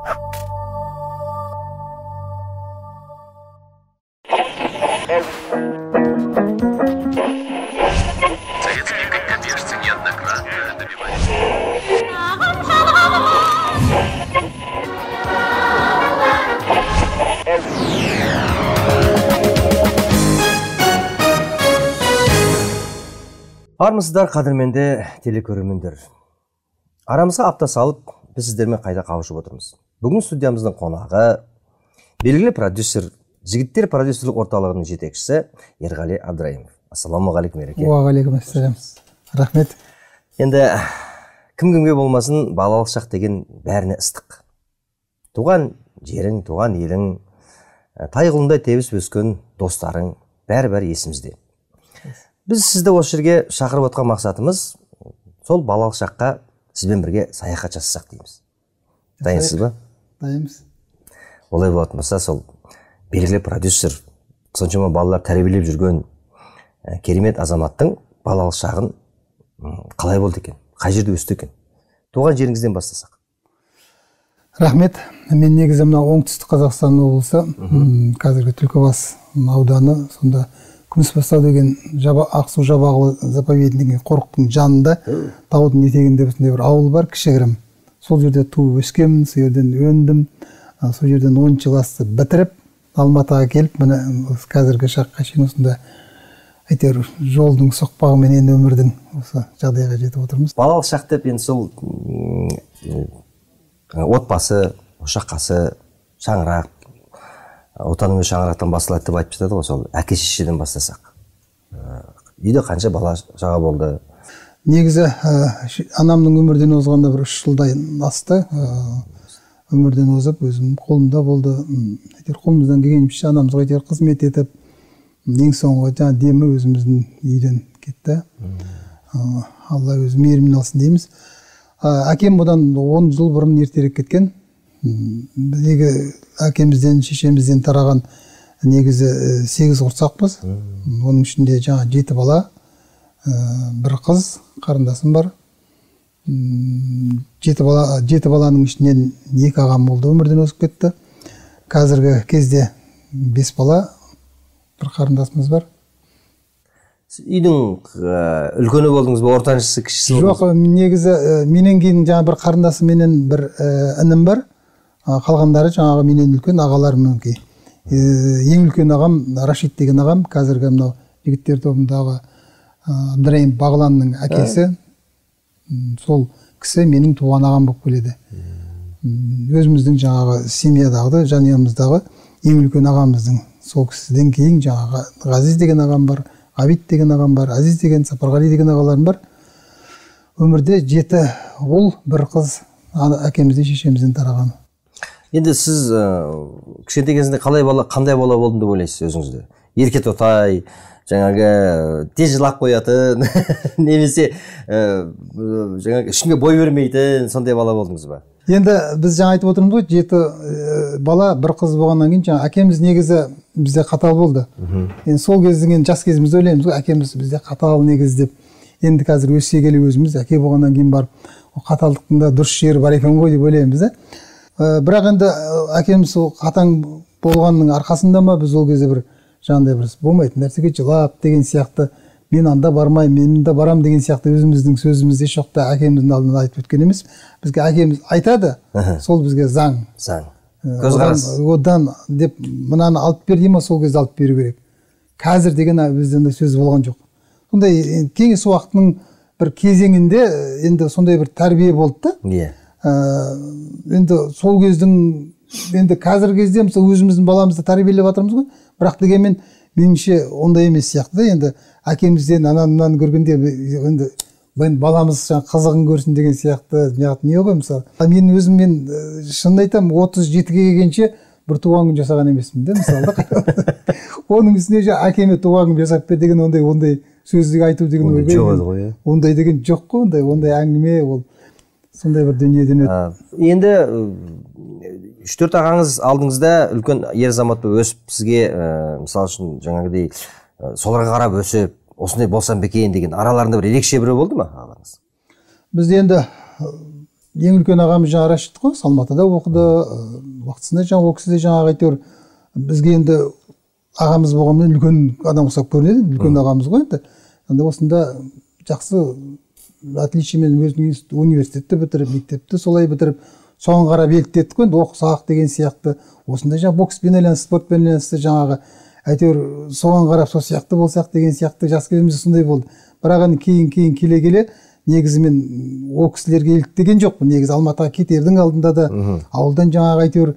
Армысыздар, қадірменді телекөрермендер. Арамызға апта салып, біз сіздермен қайта қауышып отырмыз. Бүгін студиямыздың қонағы белгілі продюсер, жігіттер продюсерлік орталығының жетекшісі Ерғали Абдраимов. Ассаламуғалейкум, Ереке. Уағалейкум ассалам. Рахмет. Енді кім-кімге болмасын, балалық шақ деген бәріне ыстық. Туған жерің, туған елің, тайғылындай тебіс өскен достарың бәрі есімізде. Біз сізді осы жерге шақырып отқан мақсатымыз сол балалық шаққа сізбен бірге саяхат жасасақ дейміз. Дайынсыз ба? Дайынбыз. Олай болатын болса, сол белгілі продюсер, соншама балалар тәрбиелеп жүрген керемет азаматтың балалық шағын қалай болды екен? Қай жерде өсті екен? Туған жеріңізден бастасақ. Рахмет. Мен негізі мына оңтүстік Қазақстан облысы, қазіргі Түлкібас ауданы, сонда Күмісбастау деген Ақсу Жабағылы заповеднигі қорықтың жанында, таудың етегінде бір ауыл бар, кішігірім. Сол жерде туып өскенмін, сол жерден өндім, сол жерден 10 класты бітіріп, Алматыға келіп, міне қазіргі шаққа шейін осында әйтеуір жолдың соқпағымен енді өмірдің осы жағдайға жетіп отырмыз. Балалық шақ деп енді сол отбасы, ошаққасы, шаңырақ, отаныңыз шаңырақтан басталады деп айтып жатады ғой, сол әке шешеден бастасақ. Үйде қанша бала шаға болды? Негізі анамның өмірден озғанда бір 3 жылдай асты. Өмірден озып, өзім қолымда болды. Қолымыздан келгенше анамызға қызмет етіп, ең соңғы демі өзіміздің үйден кетті. Алла өзі мейірімін алсын дейміз. Әкем бұдан 10 жыл бұрын ертерек кеткен. Біздегі әкемізден, шешемізден тараған негізі 8 құрсақпыз. Оның ішінде 7 бала, бір қыз, қарындасым бар. 7 баланың ішінен 2 ағам болды, өмірден өсіп кетті. Қазіргі кезде 5 бала, бір қарындасымыз бар. Үйдің үлкені болдыңыз ба, ортаншысы, кішісі болдыңыз? Жоқ, негізі менен кейін бір қарындасы менен бір інім бар. Қалғандары жаңағы менен үлкен ағаларым өңкей. Ең үлкен ағам Рашид деген ағам, қазіргі мынау жігіттер тобындағы Абдраимов Бағланның әкесі. Сол кісі менің туған ағам болып келеді. Өзіміздің жаңағы семьядағы, жанұямыздағы ең үлкен ағамыздың. Сол кісіден кейін жаңағы Ғазиз деген ағам бар, Абид деген ағам бар, Азиз деген, Сапарғали деген ағаларым бар. Өмірде 7 ұл, бір қыз әкемізден, шешемізден тараған. Енді сіз кішкентай кезінде қандай бала болдым деп ойлайсыз өзіңізді? Ерке тотай, жаңағы тез жылап қоятын, немесе жаңағы ешкімге бой бермейтін, сондай бала болдыңыз ба? Енді біз жаңа айтып отырмыз ғой, 7 бала, бір қыз болғаннан кейін, жаңа әкеміз негізі бізде қатал болды. Енді сол кездің жас кезімізде ойлаймыз ғой, әкеміз бізде қатал негізі деп. Енді қазір өсе келе өзіміз әке болғаннан кейін барып, қаталдықтың да дұрыс жері бар екен ғой деп ойлаймыз. Бірақ енді әкеміз қатаң болғанның арқасында ма, біз ол кезде бір жаңағыдай бір болмайтын нәрсеге жылап деген сияқты, мен анда бармайым, мен анда барам деген сияқты өзіміздің сөзімізде шоқта әкеміздің алдында айтып өткен емес. Бізге әкеміз айтады, сол бізге заң. Көзқарас. Одан деп мынаны алып бер дейме, сол кезде алып беру керек. Қазір деген бізден сөз болған жоқ. Сондай кеңес уақытының бір кезеңінде енді сондай бір тәрбие болды да. Енді сол кездің, енді қазіргі кезде мысалы өзіміздің баламызды тәрбиелеп жатырмыз ғой, бірақ дегенмен меніңше ондай емес сияқты. Енді әкемізден ананы көргенде енді баламыз қызығын көрсін деген сияқты не ғой мысалы. Мен өзім шынын айтамын, 37-ге келгенше бір туған күн жасаған емеспін де мысалы. Оның үстіне әкеме туған күн жасап бер деген ондай сөзді айту деген ойбай. Ондай деген жоқ қой, ондай әңгіме ол. Сондай бір дүниеден өтті. Енді 3-4 ағаңыз алдыңызда үлкен ер азамат өсіп, сізге мысалы үшін жаңағыдай соларға қарап өсіп, осындай болсам бекен деген араларында бір ерекше біреу болды ма ағаңыз? Бізде енді ең үлкен ағамыз жаңа Рашид қой, Алматыда оқыды, уақытысында жаңа ол кісі де жаңағы әйтеуір бізге енді ағамыз болғанмен үлкен адам ұқсап көрінеді, үлкен ағамыз ғой енді. Енді осында жақсы отличиемен өзінің университетті бітіріп, мектепті солай бітіріп, соған қарап еліктеттік қой, енді оқысақ деген сияқты. Осында жаңа бокспен байланысты, спортпен байланысты жаңағы әйтеуір соған қарап сол сияқты болсақ деген сияқты жас кезімізде сондай болды. Бірақ енді кейін келе негізі мен ол кісілерге еліктеген жоқпын. Негізі Алматыға кетердің алдында да ауылдан жаңағы әйтеуір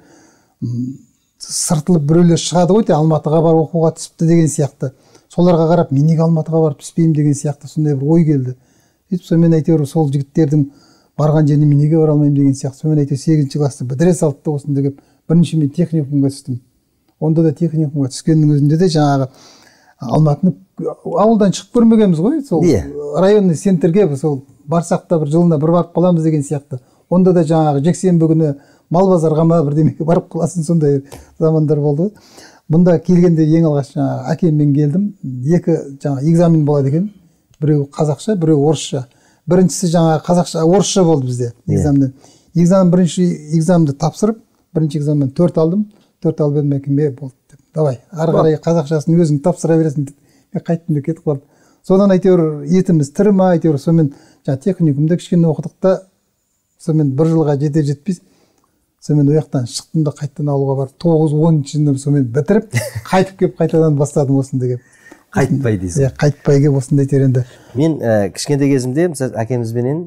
сыртылып біреулер шығады ғой, Алматыға бар оқуға түсіпті деген сияқты. Соларға қарап мен неге Алматыға барып түспеймін деген сияқты сондай бір ой келді. Сөйтіп сонымен әйтеуір сол жігіттердің барған жеріне мен неге бара алмаймын деген сияқты. Сонымен әйтеуір 8-ші класты бітіре салды да осында келіп бірінші мен техникумға түстім. Онда да техникумға түскеннің өзінде де жаңағы Алматыны ауылдан шығып көрмегенбіз ғой, сол районный центрге сол барсақ та бір жылына бір барып қаламыз деген сияқты. Онда да жаңағы жексенбі күні мал базарға ма бірдемеге барып қаласын, сондай замандар болды ғой. Бұнда келгенде ең алғаш жаңағы әкеммен келдім. Екі жаңағы экзамен болады екен. Біреу қазақша, біреу орысша. Біріншісі жаңағы қазақша, орысша болды бізде экзаменнен. Бірінші экзаменді тапсырып, бірінші экзаменнен 4 алдым. 4 алып едім, әкеме болды деп. Давай, ары қарай қазақшасын өзің тапсыра бересің деп. Мен қайттым да кетіп қалдым. Содан әйтеуір етіміз тірі ма, әйтеуір сонымен жаңа техникумда кішкене оқыдық та, сонымен бір жылға жетер-жетпес сонымен ол жақтан шықтым да қайттан ауылға барып 9-10 жылы сонымен бітіріп, қайтып келіп қайтадан бастадым осында келіп. Қайтпай дейсің. Қайтпай келіп осында теренді. Мен кішкентай кезімде мысалы әкемізбенен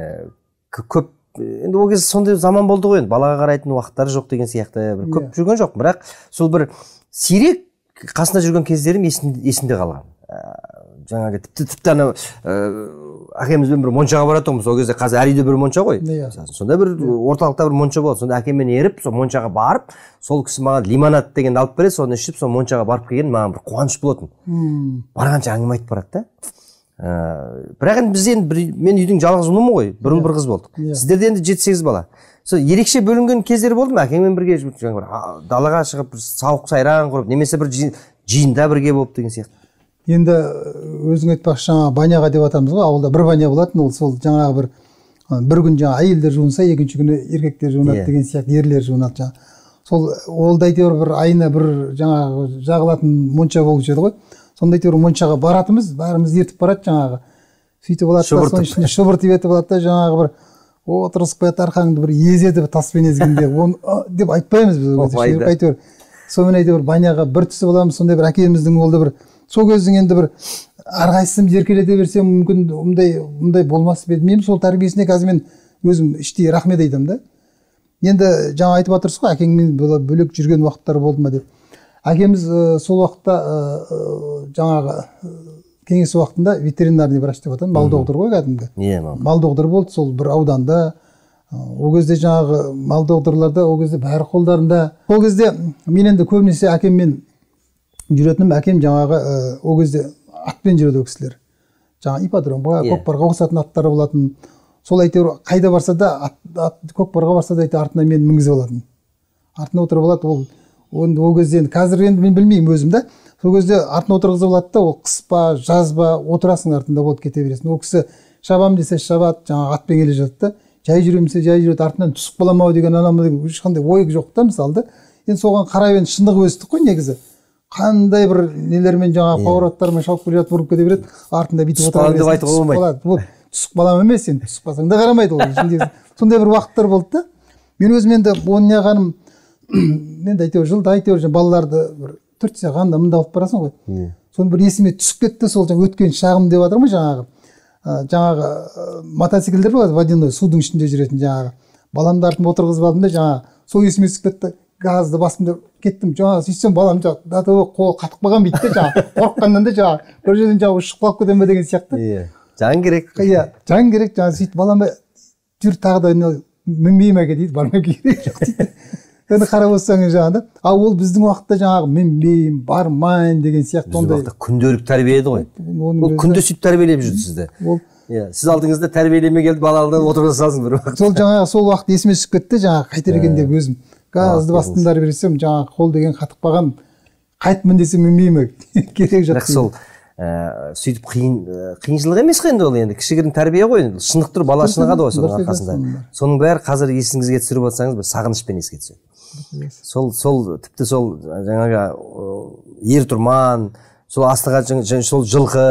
көп, енді ол кезде сондай заман болды ғой, енді балаға қарайтын уақыттары жоқ деген сияқты, бір көп жүрген жоқ, бірақ сол бір сирек қасында жүрген кездерім есімде қалған. Жаңағы тіпті ана әкемізбен бір моншаға баратынбыз. Ол кезде қазір әр үйде бір монша ғой. Сонда бір орталықта бір монша болды. Сонда әкеммен еріп, сол моншаға барып, сол кісі маған лимонад дегенді алып береді, соны ішіп, сол моншаға барып келген маған бір қуаныш болатын. Барғанша әңгіме айтып барады да. Бірақ енді біз енді мен үйдің жалғыз ұлымын ғой, бір ұл бір қыз болдық. Сіздерде енді 7-8 бала. Сол ерекше бөлінген кездер болды ма? Әкеңмен бірге далаға шығып сауық сайран құрып, немесе бір жиында бірге болып деген сияқты. Енді өзің айтпақшы жаңа баняға деп атамыз ғой, ауылда бір баня болатын, ол сол жаңағы бір күн жаңа әйелдер жуынса, екінші күні еркектер жуынады деген сияқты, ерлер жуынады жаңа. Сол ол да әйтеуір бір айына бір жаңағы жағылатын монша болушы еді ғой. Сонда әйтеуір моншаға баратымыз, бәріміз ертіп барады жаңағы. Сөйтіп алады да, соның ішінде шұбыртып етіп алады да, жаңағы бір отырғызып қояды, арқаңды бір езеді таспен езгенде, оны деп айтпаймыз біз. Әйтеуір сонымен әйтеуір баняға бір түсіп аламыз, сондай бір әкеміздің ол да бір сол кездің енді бір әрқайсымыз еркелете берсем мүмкін мұндай болмас білмеймін. Сол тәрбиесіне қазір мен өзім іштей рахмет айтамын да. Енді жаңа айтып жатырсыз ғой, әкеңмен бөлек жүрген уақыттар болды ма деп. Әкеміз сол уақытта жаңағы кеңес уақытында ветеринарный врач деп атады, мал доғдыр ғой кәдімгі. Мал доғдыр болды сол бір ауданда. Ол кезде жаңағы мал доғдырларда ол кезде бәрі қолдарында. Ол кезде мен енді көбінесе әкеммен жүретінім, әкем жаңағы ол кезде атпен жүреді ол кісілер. Жаңа ипподромға, көкпарға қосатын аттары болатын. Сол әйтеуір қайда барса да, көкпарға барса да артына мен мінгізіп алатын. Артына отырып алады. Ол кезде енді қазір енді мен білмеймін өзім да. Сол кезде артына отырғызып алады да, ол қыс па, жаз ба, отырасың артында болып кете бересің. Ол кісі шабам десе шабады, жаңағы атпен келе жатты да. Жай жүремін десе жай жүреді, артынан түсіп қаламау деген анамы ешқандай ой жоқ та мысалы. Енді соған қарай енді шындық өстік қой негізі. Қандай бір нелермен жаңағы повораттармен шауып келе жатып ұрып кете береді, артында бүйтіп отыра бересің. Түсіп қалам деп айтуға болмайды. Түсіп қалам емес, енді түсіп қалсаң да қарамайды ол. Сондай бір уақыттар болды да. Мен өзім енді оны неғаным, енді әйтеуір жылда әйтеуір балаларды бір 4 сағанда мында алып барасың ғой. Соны бір есіме түсіп кетті, сол өткен шағым деп жатыр ма жаңағы мотоциклдер болады, водяной судың ішінде жүретін жаңағы. Баламды артына отырғызып алдым да жаңағы сол есіме түсіп кетті. Газды басымда кеттім, жаңағы сөйтсем балам қол қатып қалған бейді жаңағы, қорыққаннан да жаңағы бір жерден жаңағы ұшып қалып кетем бе деген сияқты. Жан керек. Жан керек, жаңағы сөйтіп балам жүр тағы да мінбеймін әке дейді, бармай керек жоқ дейді. Енді қарап отырсаңыз жаңағыда, ал ол біздің уақытта жаңағы мінбеймін, бармайын деген сияқты. Біздің уақытта күнделік тәрбие еді ғой. Ол күнде сөйтіп тәрбиелеп жүрді сізді. Сіз алдыңызда тәрбиелеме келді, бала алдынан отырғыза салсын бір уақыт. Сол жаңағы сол уақыт есіме түсіп кетті, жаңағы қайтарген деп өзім. Газды бастымдар берсем, жаңағы қол деген қатып қалған, қайтмын десем мінбеймін. Керек жоқ. Бірақ сол сөйтіп қиыншылық емес қой енді, ол енді кішігірім тәрбие ғой, шынықтыру, бала шынығады ғой соның арқасында. Соның бәрі қазір есіңізге түсіріп отырсаңыз бір сағынышпен еске түседі. Сол тіпті сол жаңағы ер тұрман, сол астыға сол жылқы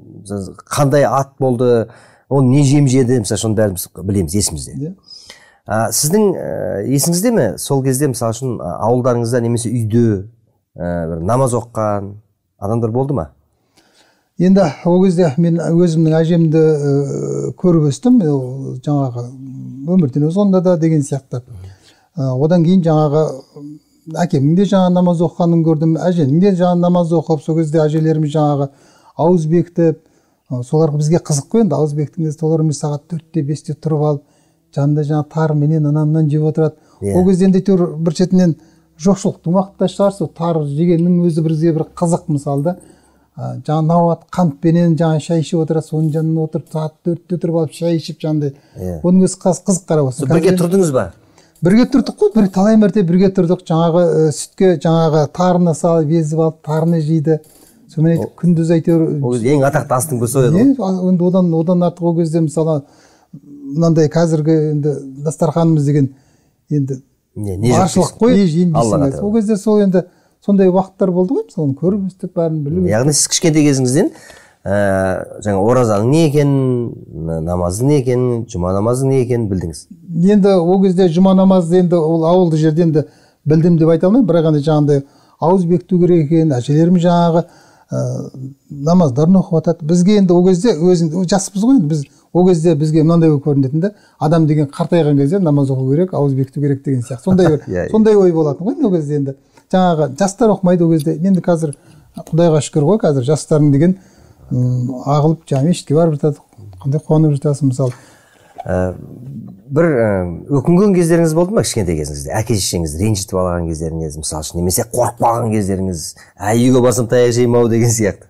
қандай ат болды, ол не жем жеді, мысалы соны бәріміз білеміз, есімізде. Сіздің есіңізде ме сол кезде мысалы үшін ауылдарыңызда немесе үйде бір намаз оқыған адамдар болды ма? Енді ол кезде мен өзімнің әжемді көріп өстім, жаңағы өмірден озғанда да деген сияқты. Одан кейін жаңағы әкемнің де жаңа намаз оқығанын көрдім, әженің де жаңа намаз оқып, сол кезде әжелеріміз жаңағы ауыз бекітіп, солар бізге қызық қой енді, ауыз бекіткен кезде соларымыз сағат 4-те 5-те тұрып алып, жанында жаңа тар менен анамнан жеп отырады. Ол кезде енді бір шетінен жоқшылықтың уақытта шығар, сол тар жегеннің өзі бізге бір қызық мысалы да. Жаңа науат қантпенен жаңа шай ішіп отырады, соның жанына отырып сағат 4-те тұрып алып шай ішіп жаңағыдай. Оның өзі қызық қарап отырсың. Бірге тұрдыңыз ба? Бірге тұрдық қой, талай мәрте бірге тұрдық. Жаңағы сүтке жаңағы тарыны салып, езіп алып, тарыны жейді. Сонымен айтып күндіз әйтеуір. Ол кезде ең атақты астың бірі сол еді ғой. Енді одан артық ол кезде мысалы мынандай қазіргі енді дастарханымыз деген енді баршылық қой, жеймін. Ол кезде сол енді сондай уақыттар болды ғой, соны көріп өстік, бәрін біліп. Яғни сіз кішкентай кезіңізден жаңа оразаның не екенін, намаздың не екенін, жұма намаздың не екенін білдіңіз. Енді ол кезде жұма намазды енді ол ауылды жерде енді білдім деп айта алмаймын, бірақ енді жаңағыдай ауыз бекіту керек екен, әжелеріміз жаңағы намаздарын оқып жатады. Бізге енді ол кезде өзінде жаспыз ғой енді, біз ол кезде бізге мынандай ой көрінетін де, адам деген қартайған кезде намаз оқу керек, ауыз бекіту керек деген сияқты. Сондай ой болатын ғой ол кезде енді. Жаңағы жастар оқымайды ол кезде. Енді қазір Құдайға шүкір ғой, қазір жастардың деген ағылып жаңа мешітке барып жатады. Қандай қуанып жатасың мысалы. Бір өкінген кездеріңіз болды ма кішкентай кезіңізде? Әке шешеңіз ренжітіп алған кездеріңіз, мысалы үшін, немесе қорқып қалған кездеріңіз, үйге барсам таяқ жеймін-ау деген сияқты.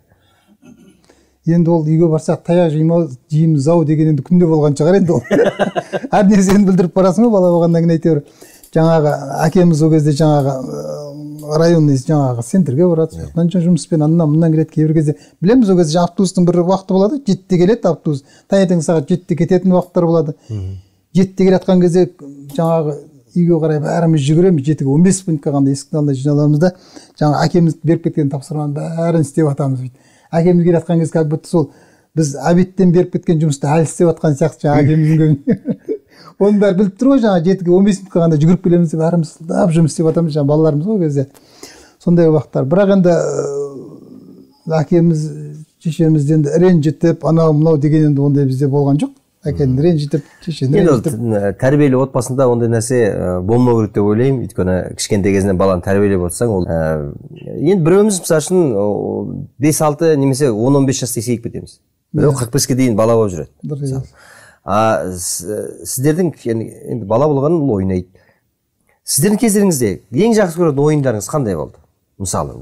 Енді ол үйге барсақ таяқ жейміз-ау деген енді күнде болған шығар енді ол. Әр нәрсені білдіріп барасың ғой бала болғаннан кейін әйтеуір. Жаңағы әкеміз ол кезде жаңағы районный жаңағы центрге барады, сояқтан жұмыспен аннан келеді. Кейбір кезде білеміз ол кезде автобустың бір уақыты болады, 7-те келеді автобус, таңертең сағат 7-те кететін уақыттар болады. 7-те келе жатқан кезде жаңағы үйге қарай бәріміз жүгіреміз, 7-ге 15 минутқа қалғанда есіктің алдында жиналамыз да, жаңағы әкеміз беріп кеткен тапсырманың бәрін істеп жатамыз. Әкеміз келе жатқан кезде как будто сол біз обедтен беріп кеткен жұмысты әлі істеп жатқан сияқты жаңағы әкеміздің оның бәрі біліп тұр ғой, жаңағы 7-ге 15 минутқа қалғанда жүгіріп келеміз деп бәріміз сылдап жұмыс істеп жатамыз, жаңағы балаларымыз ғой кезде. Сондай уақыттар. Бірақ енді әкеміз, шешеміз енді ренжітіп, анау мынау деген енді ондай бізде болған жоқ. Әкені ренжітіп, шешені ренжітіп. Енді тәрбиелі отбасында ондай нәрсе болмау керек деп ойлаймын. Өйткені кішкентай кезінен баланы тәрбиелеп отырсаң, ол енді біреуміз мысалы үшін 5-6 немесе 10-15 жаста есейіп кетеміз. Біреу 45-ке дейін бала болып жүреді. Сіздердің енді бала болған ол ойнайды. Сіздердің кездеріңізде ең жақсы көретін ойындарыңыз қандай болды? Мысалы,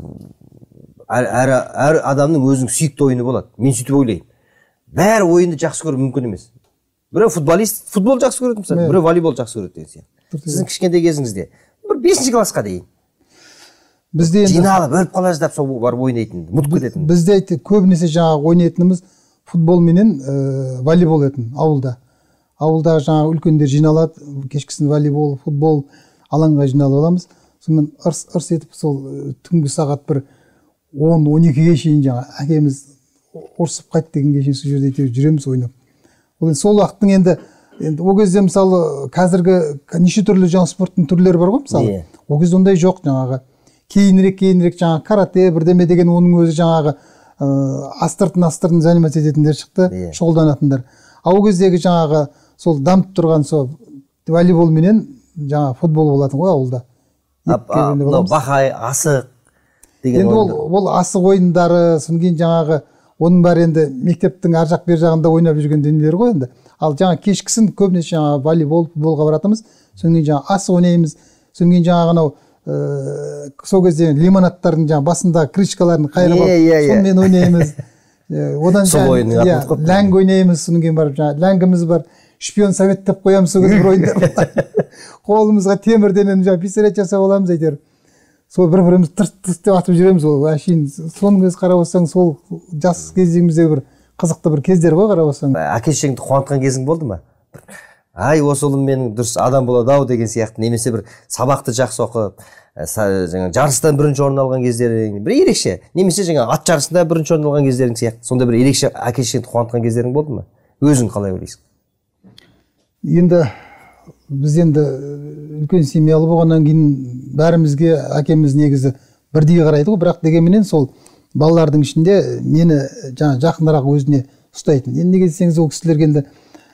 әр адамның өзінің сүйікті ойыны болады. Мен сөйтіп ойлаймын. Бәрі ойынды жақсы көру мүмкін емес. Біреу футболист, футбол жақсы көреді, мысалы, біреу волейбол жақсы көреді деген сияқты. Сіздің кішкентай кезіңізде бір 5-ші классқа дейін бізде жиналып өліп қала жаздап сол барып ойнайтын, ұмытып кететін. Бізде көбінесе жаңағы ойнайтынымыз футбол менен волейбол етін ауылда. Ауылда жаңағы үлкендер жиналады, кешкісін волейбол, футбол алаңға жиналып аламыз. Сонымен ырс етіп сол түнгі сағат бір 10-12-ге шейін жаңағы әкеміз ұрсып қайт дегенге шейін сол жерде жүреміз ойнап. Сол уақыттың енді ол кезде мысалы қазіргі неше түрлі жаңа спорттың түрлері бар ғой мысалы. Ол кезде ондай жоқ жаңағы. Кейінірек жаңағы карате бірдеме деген оның өзі жаңағы астыртын заниматься ететіндер шықты, шұғылданатындар. Ол кездегі жаңағы сол дамып тұрған сол волейбол менен жаңағы футбол болатын ғой ауылда. Бақай, асық деген ойындар. Енді ол асық ойындары, содан кейін жаңағы оның бәрі енді мектептің ар жақ бер жағында ойнап жүрген дүниелер ғой енді. Ал жаңа кешкісін көбінесе жаңа волейбол, футболға баратымыз. Содан кейін жаңа асық ойнаймыз. Содан кейін жаңағы анау сол кезде лимонадтардың жаңа басында крышкаларын қайырып алып, сонымен ойнаймыз. Одан жаңа ләңг ойнаймыз. Содан кейін барып жаңа ләңгіміз бар. Шпион совет деп қоямыз сол кезде бір ойындар. Қолымызға темірден жаңа пистолет жасап аламыз әйтеуір. сол бір бірімізді тырс деп атып жүреміз. Ол әшейін соның өзі қарап отырсаң сол жас кезімізде бір қызықты бір кездер ғой қарап отырсаң. Әке шешеңді қуантқан кезің болды ма? Ай, осы ұлым менің дұрыс адам болады ау деген сияқты, немесе бір сабақты жақсы оқып, жаңа жарыстан бірінші орын алған кездерің бір ерекше, немесе жаңа ат жарысында бірінші орын алған кездерің сияқты, сондай бір ерекше әке шешеңді қуантқан кездерің болды ма? Өзің қалай ойлайсың? Енді біз енді үлкен семьялы болғаннан кейін бәрімізге әкеміз негізі бірдей қарайды ғой, бірақ дегенменен сол балалардың ішінде мені жаңа жақынырақ өзіне ұстайтын. Енді неге десеңіз, ол кісілерге енді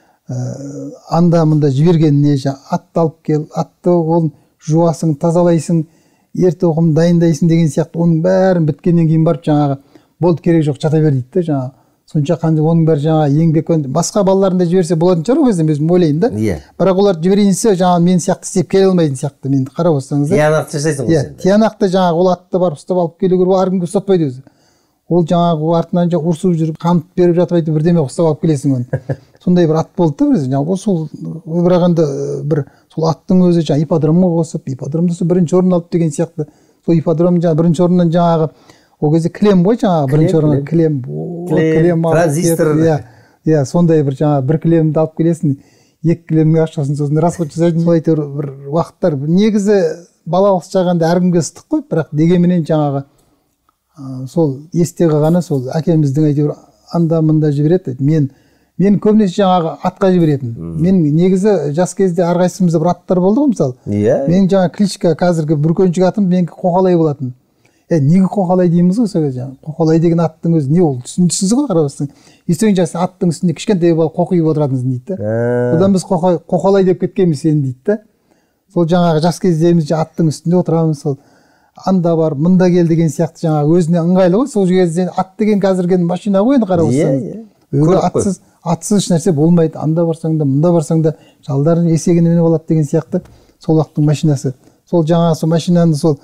анда мында жібергеніне, атты алып кел, атты ол жуасың, тазалайсың, ерте оқым дайындайсың деген сияқты, оның бәрін біткеннен кейін барып жаңағы болды, керек жоқ, жата бер дейді да. Жаңағы сонша қанша оның бәрі жаңағы еңбек, басқа балаларын да жіберсе болатын шығар ол кезде, өзім ойлаймын да. Бірақ олар жіберейін десе жаңағы мен сияқты істеп келе алмайтын сияқты. Мен қарап отырсаңыз, тиянақты жасайсың ғой сен. Тиянақты жаңағы ол атты барып ұстап алып келу керек, әркімге ұстатпайды өзі. Ол жаңағы артынан ұрсып жүріп, қант беріп жатып айтып бірдеме ұстап алып келесің оны. Сондай бір ат болды да өзі. Жаңағы сол бірақ енді бір сол аттың өзі жаңағы ипподромға қосып, ипподромда сол бірінші орын алып деген сияқты. Сол ипподром жаңағы бірінші орыннан жаңағы ол кезде кілем ғой, жаңағы бірінші орынға кілем, транзистор. Иә, сондай бір жаңағы бір кілемді алып келесің, екі кілемнің ақшасын сосын расход жасайтын. Сол әйтеуір бір уақыттар. Негізі балалық шағында әркімге ыстық қой, бірақ дегенменен жаңағы сол есте қалғаны сол әкеміздің әйтеуір анда мында жібереді. Мен көбінесе жаңағы атқа жіберетін. Мен негізі жас кезде әрқайсымызда бір аттар болды ғой, мысалы. Менің жаңағы кличка қазіргі бүркеншік атым менікі Қоқалай болатын. Неге Қоқалай дейміз ғой сол кезде. Қоқалай деген аттың өзі не ол? Түсінсіз ғой қарап отырсаң. Естіген жасы аттың үстінде кішкентай бала қоқиып отыратынсың дейді да. Одан біз Қоқалай деп кеткенбіз сені дейді да. Сол жаңағы жас кездерімізде аттың үстінде отырамыз, сол анда бар, мында кел деген сияқты жаңағы өзіне ыңғайлы ғой. Сол кезде ат деген қазіргі машина ғой енді қарап отырсаң. Атсыз еш нәрсе болмайды. Анда барсаң да, мында барсаң да жалдардың есегіне мініп алады деген сияқты. Сол уақыттың машинасы. Сол жаңағы сол машинаны сол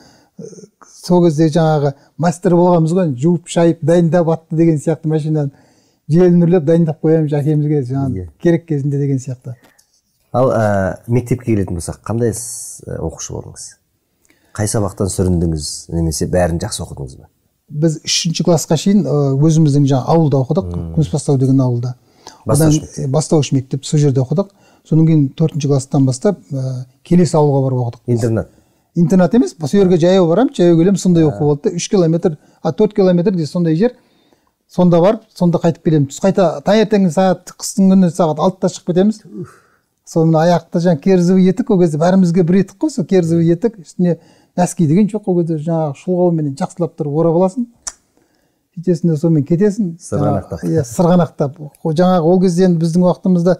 кезде жаңағы мастер болғанбыз ғой, жуып, шайып, дайындап атты деген сияқты машинаны желін үрлеп дайындап қоямыз әкемізге жаңағы керек кезінде деген сияқты. Ал мектепке келетін болсақ, қандай оқушы болдыңыз? Қай сабақтан сүріндіңіз, немесе бәрін жақсы оқыдыңыз ба? Біз 3-ші классқа шейін өзіміздің жаңағы ауылда оқыдық, Күмісбастау деген ауылда. Бастауыш мектеп сол жерде оқыдық. Содан кейін 4-ші класстан бастап Келес ауылға барып оқыдық. Интернат? Интернат емес, сол жерге жаяу барам, жаяу келем, сондай оқу болды. 3 километр, 4 километр де сондай жер. Сонда барып, сонда қайтып келемін. Түс қайта таңертең сағат, қыстың күні сағат 6-та шығып кетеміз. Сонымен аяқта жаңағы керзіві етік, ол кезде бәрімізге бір етік қой, сол керзіві етік, үстіне нәски деген жоқ, ол кезде жаңағы шұлғауменен жақсылап тұрып орап аласың. Жетесінде сонымен кетесің. Сырғанақтап. Иә, сырғанақтап. Жаңағы ол кезде біздің уақытымызда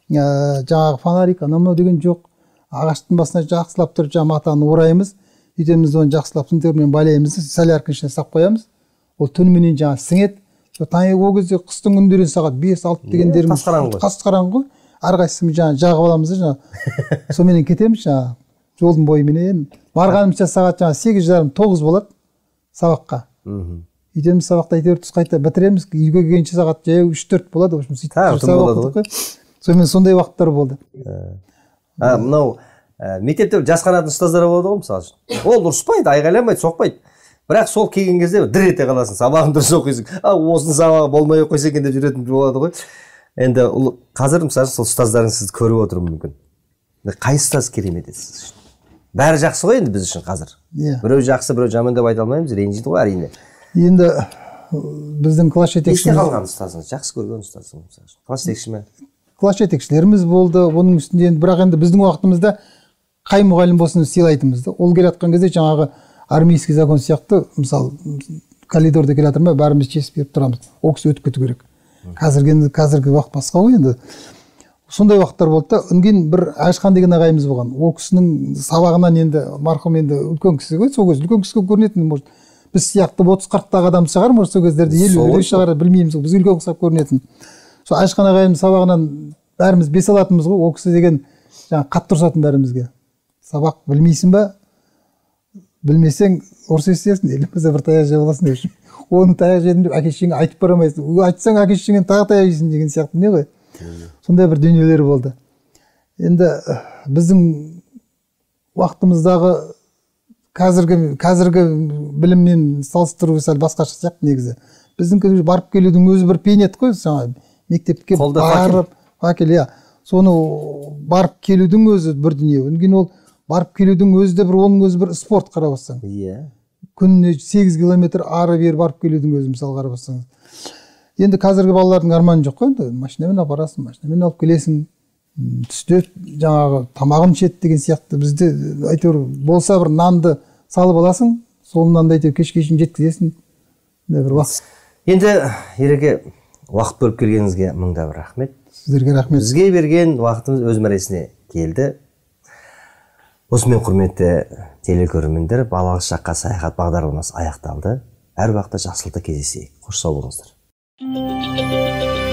жаңағы фонарик, анау деген жоқ. Ағаштың басына жақсылап тұрып жаңағы матаны ораймыз. Үйтеміз оны жақсылап сынтырмен байлаймыз, солярканың ішіне сап қоямыз. Ол түніменен жаңағы сіңеді. Ол кезде қыстың күндерін сағат 5-6 дегендеріміз қас қараңғы ғой. Әрқайсымыз жаңағы жағып аламыз да жаңағы. Сонымен кетеміз жаңағы жолдың бойыменен. Барғанымызша сағат жаңағы 8:30-9 болады сабаққа. Үйтеміз сабақты әйтеуір түс қайта бітіреміз. Үйге келгенше сағат 3-4 болады. Сонымен сондай уақыттар болды. Мынау мектепте жас қанатын ұстаздар болады ғой, мысалы үшін. Ол ұрыспайды, айғайламайды, соқпайды. Бірақ сол келген кезде дір ете қаласың, сабағын дұрыс оқисың. Осының сабағы болмай қойса екен деп жүретін болады ғой. Енді қазір мысалы сол ұстаздарың сізді көріп отыруы мүмкін. Қай ұстаз керемет еді сіз үшін? Бәрі жақсы ғой енді біз үшін қазір. Біреу жақсы, біреу жаман деп айта алмаймыз, ренжиді ғой әрине. Енді біздің класс жетекшіміз. Есте қалған ұстазыңыз, жақсы көрген ұстазыңыз, класс жетекші ме? Класс жетекшілеріміз болды. Оның үстінде енді бірақ енді біздің уақытымызда қай мұғалім болсын сыйлайтынбыз да. Ол келе жатқан кезде жаңағы армейский закон сияқты, мысалы коридорда келе жатыр ма, бәріміз чесіп беріп тұрамыз. Ол кісі өтіп кету керек. Қазіргі уақыт басқа ғой енді. Сондай уақыттар болды да. Үнген бір Әшқан деген ағайымыз болған. Ол кісінің сабағынан енді марқұм енді үлкен кісі ғой, сол кезде үлкен кісіге көрінетін, может біз сияқты 30-40 адам шығар, может сол кездерде 50 шығар, білмейміз, біз үлкен ұқсап көрінетін. Сол Әшқан ағайымыз сабағынан бәріміз бес алатынбыз ғой. Ол кісі деген жаңағы қатты ұрсатын бәрімізге. Сабақ білмейсің ба? Білмесең ұрыс естесің, елімізде бір таяқ жеп аласың деп. Оны таяқ жедім деп әке-шешеңе айтып барамайсың. Айтсаң әке-шешеңнен тағы таяқ жейсің деген сияқты не ғой. Сондай бір дүниелер болды. Енді біздің уақытымыздағы қазіргі біліммен салыстыру сәл басқаша сияқты негізі. Біздің барып келудің өзі бір пейнет қой, мектепке барып, факел, иә. Соны барып келудің өзі бір дүние. Өңген ол барып келудің өзі де оның өзі бір спорт қарап отырсаң. Иә. Күніне 8 километр ары бері барып келудің өзі мысалы қарап отырсаңыз. Енді қазіргі балалардың арманы жоқ қой, енді машинамен апарасың, машинамен алып келесің, түсте жаңағы тамағын ішеді деген сияқты. Бізде әйтеуір болса бір нанды салып аласың, сол нанды әйтеуір кешке шейін жеткізесің. Бір уақыт. Енді Ереке, уақыт бөліп келгеніңізге мыңда бір рахмет. Сіздерге рахмет. Бізге берген уақытымыз өз мәресіне келді. Осымен құрметті телекөрермендер, балалық шаққа саяхат бағдарламасы аяқталды. Әр уақытта жақсылықта кездесейік. Қош сау болыңыздар.